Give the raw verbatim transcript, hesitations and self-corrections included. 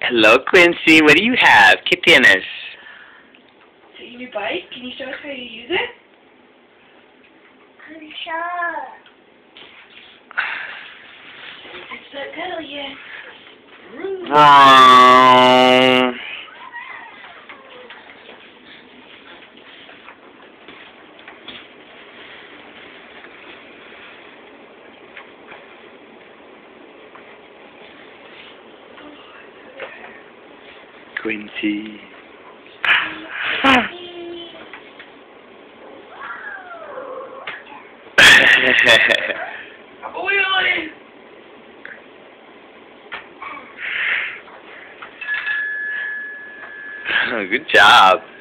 Hello, Quincy. What do you have? ¿Qué tienes? So your new bike? Can you show us how you use it? I'm sure. It's that pedal, yeah. Vroom. Quincy. Wheelie! Good job.